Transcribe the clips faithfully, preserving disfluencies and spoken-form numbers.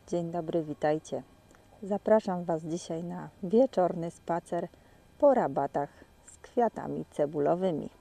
Dzień dobry, witajcie. Zapraszam Was dzisiaj na wieczorny spacer po rabatach z kwiatami cebulowymi.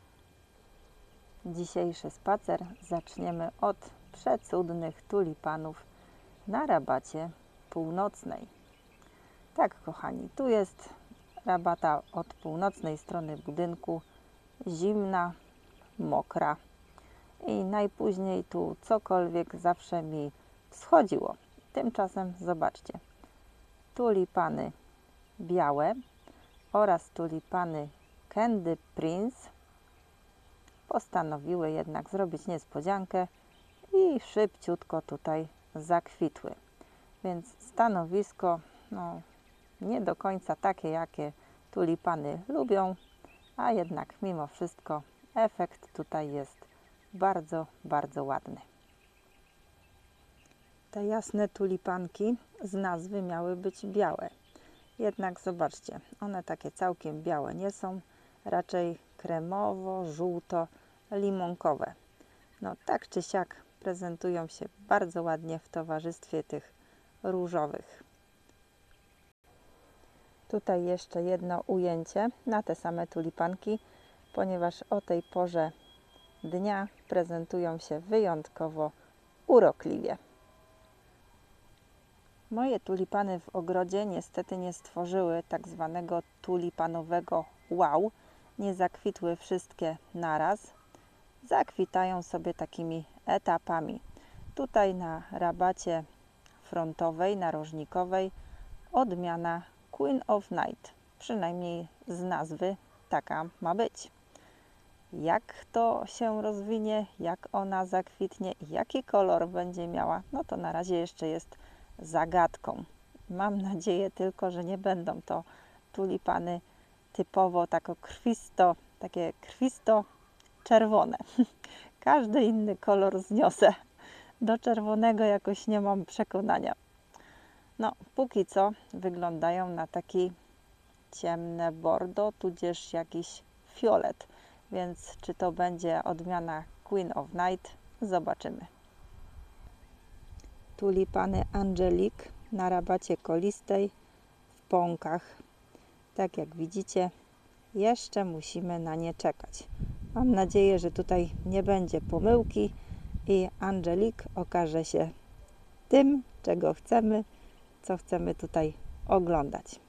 Dzisiejszy spacer zaczniemy od przecudnych tulipanów na rabacie północnej. Tak, kochani, tu jest rabata od północnej strony budynku, zimna, mokra i najpóźniej tu cokolwiek zawsze mi wschodziło. Tymczasem zobaczcie, tulipany białe oraz tulipany Candy Prince postanowiły jednak zrobić niespodziankę i szybciutko tutaj zakwitły. Więc stanowisko no, nie do końca takie, jakie tulipany lubią, a jednak mimo wszystko efekt tutaj jest bardzo, bardzo ładny. Te jasne tulipanki z nazwy miały być białe. Jednak zobaczcie, one takie całkiem białe nie są, raczej kremowo-żółto-limonkowe. No tak czy siak prezentują się bardzo ładnie w towarzystwie tych różowych. Tutaj jeszcze jedno ujęcie na te same tulipanki, ponieważ o tej porze dnia prezentują się wyjątkowo urokliwie. Moje tulipany w ogrodzie niestety nie stworzyły tak zwanego tulipanowego wow, nie zakwitły wszystkie naraz, zakwitają sobie takimi etapami. Tutaj na rabacie frontowej, narożnikowej odmiana Queen of Night, przynajmniej z nazwy taka ma być. Jak to się rozwinie, jak ona zakwitnie i jaki kolor będzie miała, no to na razie jeszcze jest zagadką. Mam nadzieję tylko, że nie będą to tulipany typowo tako krwisto, takie krwisto czerwone. Każdy inny kolor zniosę. Do czerwonego jakoś nie mam przekonania. No, póki co wyglądają na taki ciemne bordo, tudzież jakiś fiolet. Więc czy to będzie odmiana Queen of Night? Zobaczymy. Tulipany Angelique na rabacie kolistej w pąkach. Tak jak widzicie, jeszcze musimy na nie czekać. Mam nadzieję, że tutaj nie będzie pomyłki i Angelique okaże się tym, czego chcemy, co chcemy tutaj oglądać.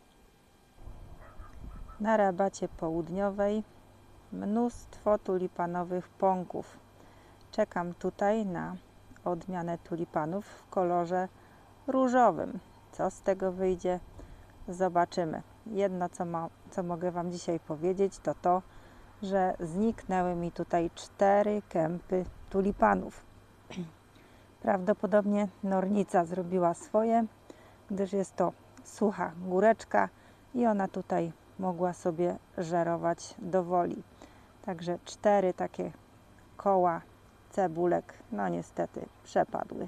Na rabacie południowej mnóstwo tulipanowych pąków. Czekam tutaj na odmianę tulipanów w kolorze różowym. Co z tego wyjdzie? Zobaczymy. Jedno, co, ma, co mogę Wam dzisiaj powiedzieć, to to, że zniknęły mi tutaj cztery kępy tulipanów. Prawdopodobnie nornica zrobiła swoje, gdyż jest to sucha góreczka i ona tutaj mogła sobie żerować do woli. Także cztery takie koła cebulek, no niestety przepadły.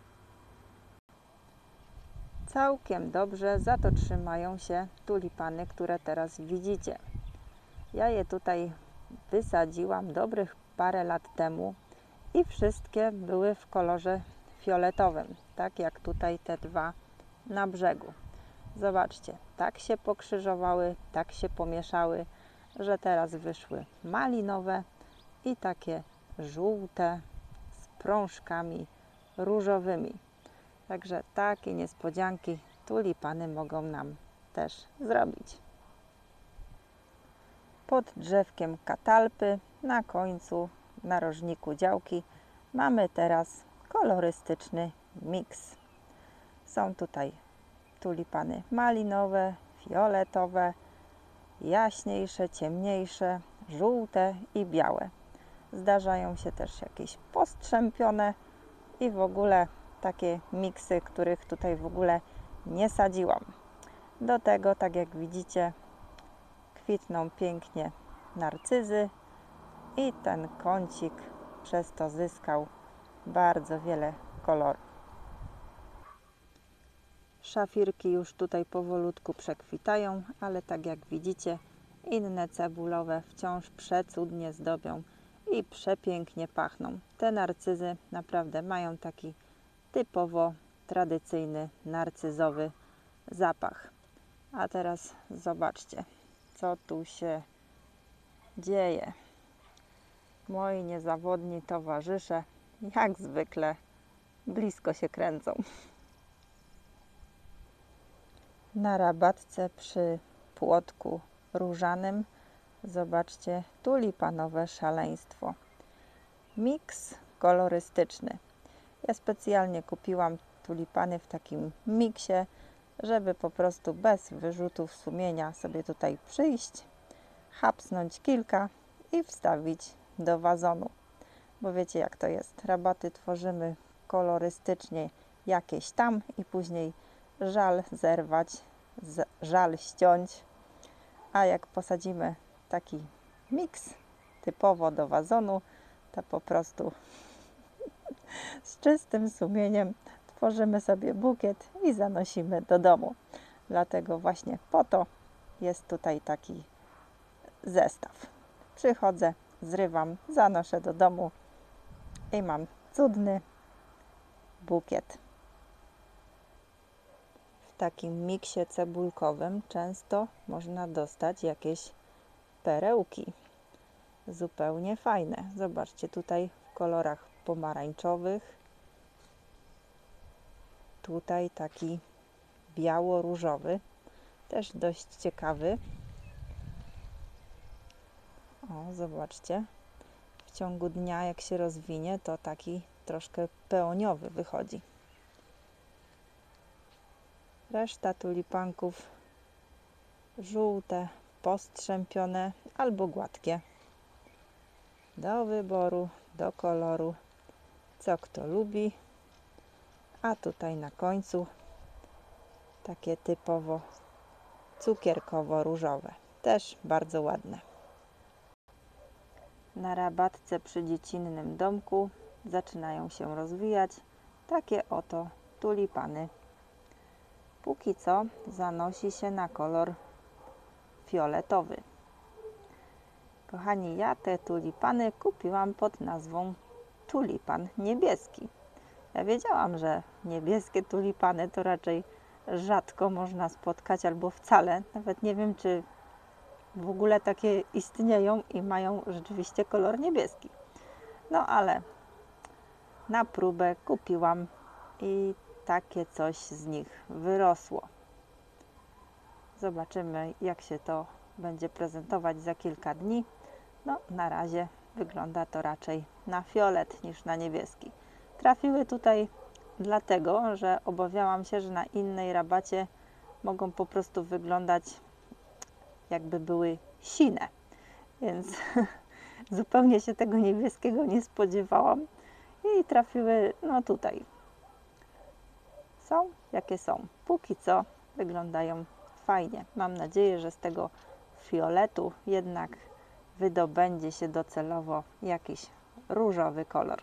Całkiem dobrze za to trzymają się tulipany, które teraz widzicie. Ja je tutaj wysadziłam dobrych parę lat temu i wszystkie były w kolorze fioletowym, tak jak tutaj te dwa na brzegu. Zobaczcie, tak się pokrzyżowały, tak się pomieszały, że teraz wyszły malinowe i takie żółte z prążkami różowymi. Także takie niespodzianki tulipany mogą nam też zrobić. Pod drzewkiem katalpy na końcu narożniku działki mamy teraz kolorystyczny miks. Są tutaj tulipany malinowe, fioletowe, jaśniejsze, ciemniejsze, żółte i białe. Zdarzają się też jakieś postrzępione i w ogóle takie miksy, których tutaj w ogóle nie sadziłam. Do tego, tak jak widzicie, kwitną pięknie narcyzy i ten kącik przez to zyskał bardzo wiele kolorów. Szafirki już tutaj powolutku przekwitają, ale tak jak widzicie, inne cebulowe wciąż przecudnie zdobią i przepięknie pachną. Te narcyzy naprawdę mają taki typowo tradycyjny narcyzowy zapach. A teraz zobaczcie, co tu się dzieje. Moi niezawodni towarzysze, jak zwykle, blisko się kręcą. Na rabatce przy płotku różanym zobaczcie tulipanowe szaleństwo. Miks kolorystyczny. Ja specjalnie kupiłam tulipany w takim miksie, żeby po prostu bez wyrzutów sumienia sobie tutaj przyjść, chapsnąć kilka i wstawić do wazonu. Bo wiecie jak to jest. Rabaty tworzymy kolorystycznie jakieś tam i później żal zerwać, z, żal ściąć. A jak posadzimy taki miks typowo do wazonu, to po prostu z czystym sumieniem tworzymy sobie bukiet i zanosimy do domu. Dlatego właśnie po to jest tutaj taki zestaw. Przychodzę, zrywam, zanoszę do domu i mam cudny bukiet. W takim miksie cebulkowym często można dostać jakieś perełki. Zupełnie fajne. Zobaczcie, tutaj w kolorach pomarańczowych. Tutaj taki biało-różowy. Też dość ciekawy. O, zobaczcie. W ciągu dnia, jak się rozwinie, to taki troszkę peoniowy wychodzi. Reszta tulipanków żółte, postrzępione albo gładkie. Do wyboru, do koloru, co kto lubi. A tutaj na końcu takie typowo cukierkowo-różowe. Też bardzo ładne. Na rabatce przy dziecinnym domku zaczynają się rozwijać takie oto tulipany. Póki co zanosi się na kolor fioletowy. Kochani, ja te tulipany kupiłam pod nazwą tulipan niebieski. Ja wiedziałam, że niebieskie tulipany to raczej rzadko można spotkać albo wcale. Nawet nie wiem, czy w ogóle takie istnieją i mają rzeczywiście kolor niebieski. No ale na próbę kupiłam i takie coś z nich wyrosło. Zobaczymy, jak się to będzie prezentować za kilka dni. No, na razie wygląda to raczej na fiolet niż na niebieski. Trafiły tutaj dlatego, że obawiałam się, że na innej rabacie mogą po prostu wyglądać jakby były sine. Więc zupełnie się tego niebieskiego nie spodziewałam i trafiły no tutaj. Są jakie są. Póki co wyglądają fajnie. Mam nadzieję, że z tego fioletu jednak wydobędzie się docelowo jakiś różowy kolor.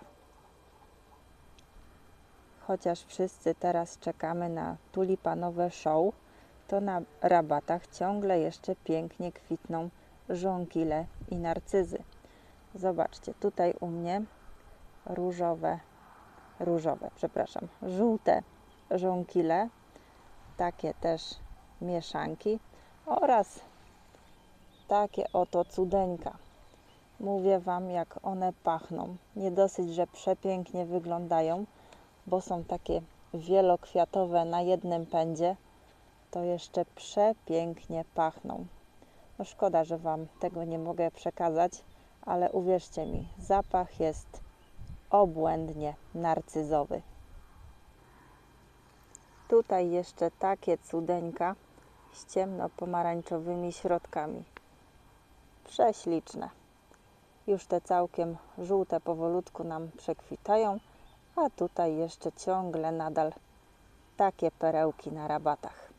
Chociaż wszyscy teraz czekamy na tulipanowe show, to na rabatach ciągle jeszcze pięknie kwitną żonkile i narcyzy. Zobaczcie, tutaj u mnie różowe, różowe, przepraszam, żółte żonkile, takie też mieszanki oraz takie oto cudeńka. Mówię Wam, jak one pachną. Nie dosyć, że przepięknie wyglądają, bo są takie wielokwiatowe na jednym pędzie, to jeszcze przepięknie pachną. No szkoda, że Wam tego nie mogę przekazać, ale uwierzcie mi, zapach jest obłędnie narcyzowy. Tutaj jeszcze takie cudeńka z ciemno-pomarańczowymi środkami. Prześliczne. Już te całkiem żółte powolutku nam przekwitają, a tutaj jeszcze ciągle nadal takie perełki na rabatach.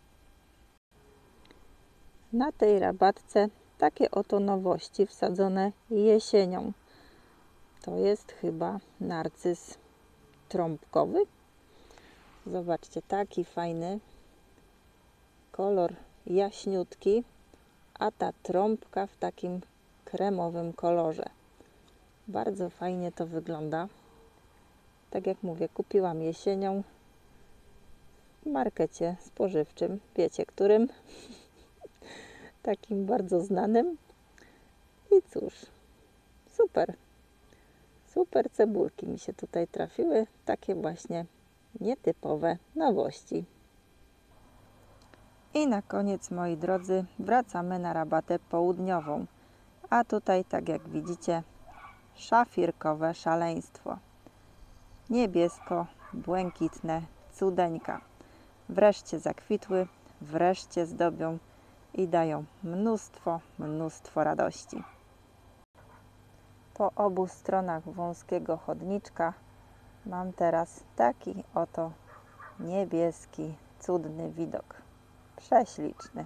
Na tej rabatce takie oto nowości wsadzone jesienią. To jest chyba narcyz trąbkowy. Zobaczcie, taki fajny kolor jaśniutki, a ta trąbka w takim kremowym kolorze. Bardzo fajnie to wygląda. Tak jak mówię, kupiłam jesienią. w markecie spożywczym, wiecie którym, takim bardzo znanym. I cóż, super, super cebulki mi się tutaj trafiły, takie właśnie nietypowe nowości. I na koniec, moi drodzy, wracamy na rabatę południową. A tutaj, tak jak widzicie, szafirkowe szaleństwo. Niebiesko-błękitne cudeńka. Wreszcie zakwitły, wreszcie zdobią i dają mnóstwo, mnóstwo radości. Po obu stronach wąskiego chodniczka mam teraz taki oto niebieski, cudny widok. Prześliczny.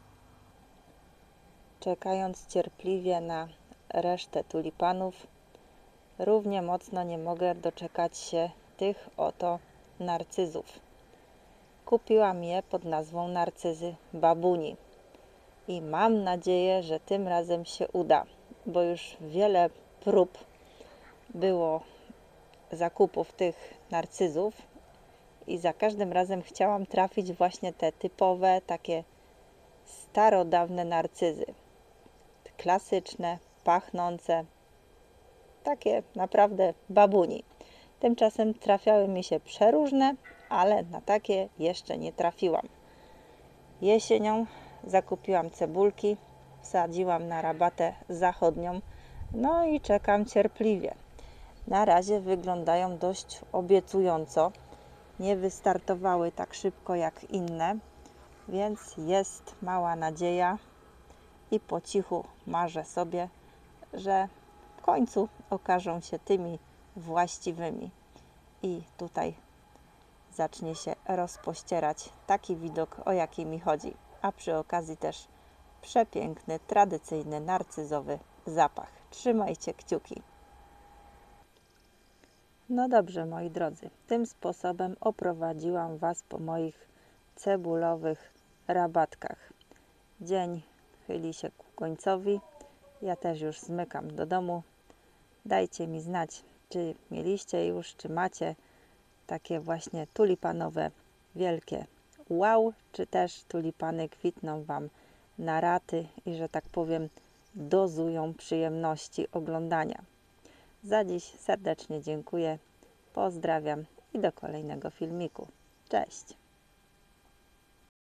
Czekając cierpliwie na resztę tulipanów, równie mocno nie mogę doczekać się tych oto narcyzów. Kupiłam je pod nazwą narcyzy babuni i mam nadzieję, że tym razem się uda, bo już wiele prób było zakupów tych narcyzów i za każdym razem chciałam trafić właśnie te typowe, takie starodawne narcyzy. Klasyczne, pachnące, takie naprawdę babuni. Tymczasem trafiały mi się przeróżne, ale na takie jeszcze nie trafiłam. Jesienią zakupiłam cebulki, wsadziłam na rabatę zachodnią, no i czekam cierpliwie. Na razie wyglądają dość obiecująco. Nie wystartowały tak szybko jak inne, więc jest mała nadzieja i po cichu marzę sobie, że w końcu okażą się tymi właściwymi. I tutaj zacznie się rozpościerać taki widok, o jaki mi chodzi. A przy okazji też przepiękny, tradycyjny, narcyzowy zapach. Trzymajcie kciuki. No dobrze, moi drodzy, tym sposobem oprowadziłam Was po moich cebulowych rabatkach. Dzień chyli się ku końcowi. Ja też już zmykam do domu. Dajcie mi znać, czy mieliście już, czy macie takie właśnie tulipanowe wielkie wow, czy też tulipany kwitną Wam na raty i, że tak powiem, dozują przyjemności oglądania. Za dziś serdecznie dziękuję, pozdrawiam i do kolejnego filmiku. Cześć!